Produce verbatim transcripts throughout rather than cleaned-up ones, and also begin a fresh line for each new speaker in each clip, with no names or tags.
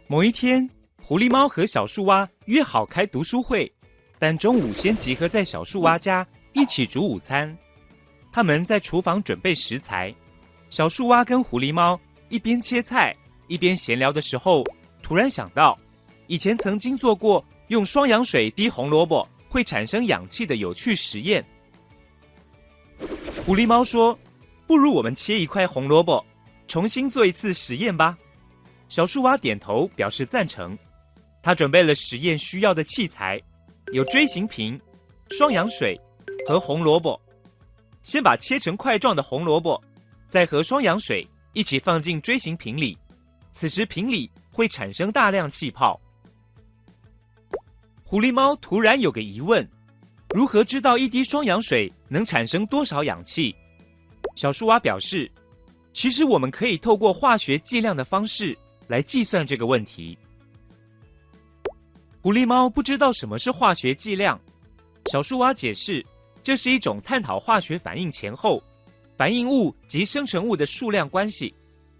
某一天，狐狸猫和小树蛙约好开读书会，但中午先集合在小树蛙家一起煮午餐。他们在厨房准备食材，小树蛙跟狐狸猫一边切菜一边闲聊的时候，突然想到以前曾经做过用双氧水滴红萝卜会产生氧气的有趣实验。狐狸猫说，不如我们切一块红萝卜重新做一次实验吧。小树蛙点头表示赞成。他准备了实验需要的器材，有锥形瓶、双氧水和红萝卜。先把切成块状的红萝卜再和双氧水一起放进锥形瓶里，此时瓶里会产生大量气泡。狐狸猫突然有个疑问，如何知道一滴双氧水能产生多少氧气？小树蛙表示，其实我们可以透过化学计量的方式来计算这个问题。狐狸猫不知道什么是化学计量，小树蛙解释，这是一种探讨化学反应前后、反应物及生成物的数量关系。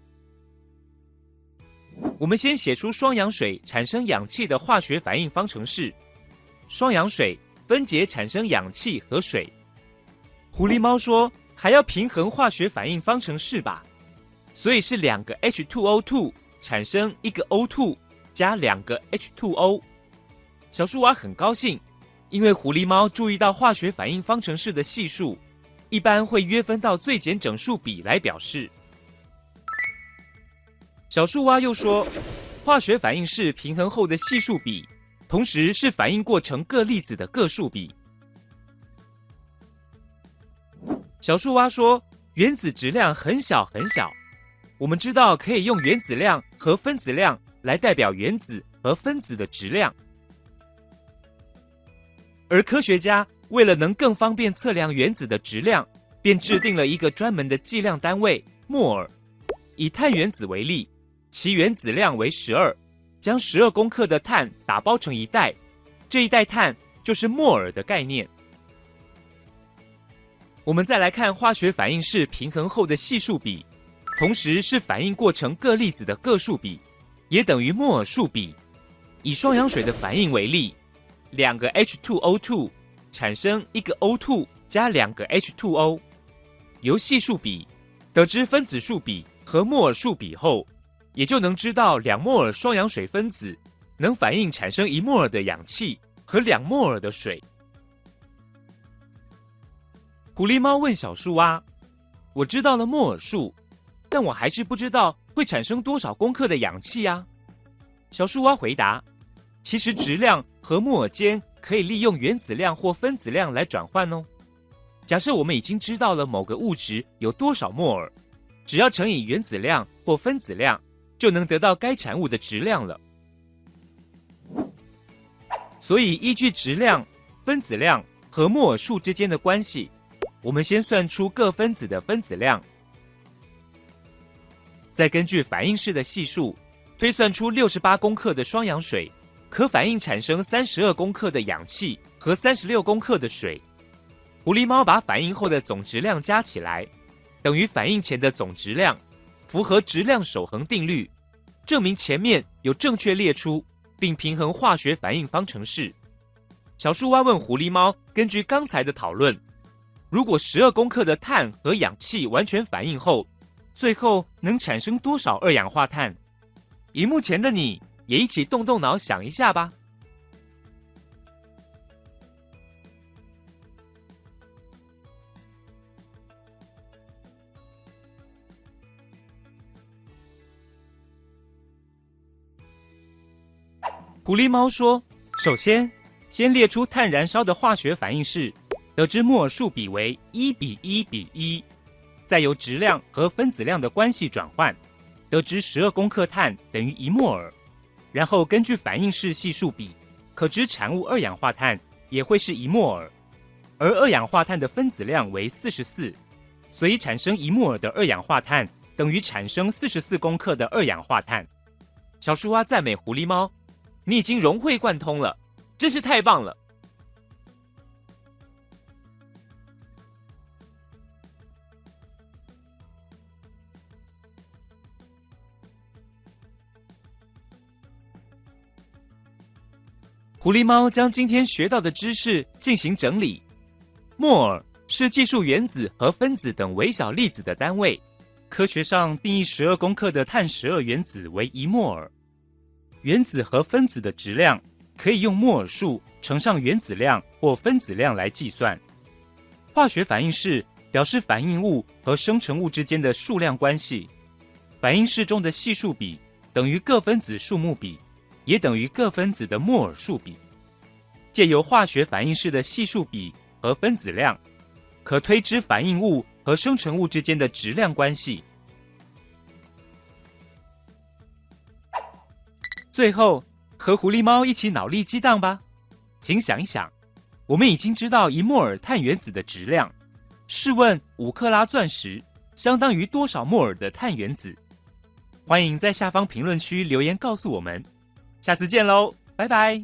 我们先写出双氧水产生氧气的化学反应方程式，双氧水分解产生氧气和水。狐狸猫说，还要平衡化学反应方程式吧，所以是两个 H 二 O 二 产生一个 O 二 加两个 H 二 O。 小树蛙很高兴，因为狐狸猫注意到化学反应方程式的系数一般会约分到最简整数比来表示。小树蛙又说，化学反应式平衡后的系数比，同时是反应过程各粒子的个数比。小树蛙说，原子质量很小很小，我们知道可以用原子量和分子量来代表原子和分子的质量。而科学家为了能更方便测量原子的质量，便制定了一个专门的计量单位摩尔。以碳原子为例，其原子量为十二，将十二公克的碳打包成一袋，这一袋碳就是摩尔的概念。我们再来看化学反应式平衡后的系数比，同时是反应过程各粒子的个数比，也等于摩尔数比。以双氧水的反应为例，两个 H 二 O 二 产生一个 O 二 加两个 H 二 O。 由系数比得知分子数比和摩尔数比后，也就能知道两摩尔双氧水分子能反应产生一摩尔的氧气和两摩尔的水。狐狸猫问小树蛙，我知道了摩尔数，但我还是不知道会产生多少公克的氧气啊。小树蛙回答，其实质量和摩尔间可以利用原子量或分子量来转换哦。假设我们已经知道了某个物质有多少摩尔，只要乘以原子量或分子量，就能得到该产物的质量了。所以依据质量、分子量和摩尔数之间的关系，我们先算出各分子的分子量，再根据反应式的系数推算出六十八公克的双氧水可反应产生三十二公克的氧气和三十六公克的水。狐狸猫把反应后的总质量加起来，等于反应前的总质量，符合质量守恒定律，证明前面有正确列出并平衡化学反应方程式。小树蛙问狐狸猫，根据刚才的讨论，如果十二公克的碳和氧气完全反应后，最后能产生多少二氧化碳？荧幕前的你也一起动动脑想一下吧。狐狸猫说，首先先列出碳燃烧的化学反应式，得知摩尔数比为一比一比一，再由质量和分子量的关系转换，得知十二公克碳等于一摩尔，然后根据反应式系数比，可知产物二氧化碳也会是一摩尔，而二氧化碳的分子量为四十四，所以产生一摩尔的二氧化碳等于产生四十四公克的二氧化碳。小树蛙赞美狐狸猫，你已经融会贯通了，真是太棒了。 狐狸猫将今天学到的知识进行整理。摩尔是计数原子和分子等微小粒子的单位，科学上定义十二公克的碳十二原子为一摩尔。原子和分子的质量可以用摩尔数乘上原子量或分子量来计算。化学反应式表示反应物和生成物之间的数量关系，反应式中的系数比等于各分子数目比，也等于各分子的摩尔数比。借由化学反应式的系数比和分子量，可推知反应物和生成物之间的质量关系。最后，和狐狸猫一起脑力激荡吧。请想一想，我们已经知道一摩尔碳原子的质量，试问五克拉钻石相当于多少摩尔的碳原子？欢迎在下方评论区留言告诉我们。下次见喽，拜拜。